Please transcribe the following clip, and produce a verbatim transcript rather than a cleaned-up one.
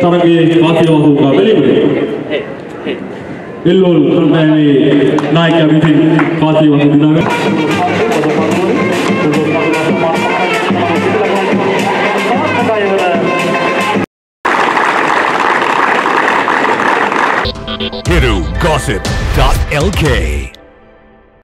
තරගයේ වාසියවහුවා බැලීමට එල්ලෝල් කණ්ඩායමේ නායකයා විසින් වාසියවහු දිනාගන්න Hiru Gossip dot L K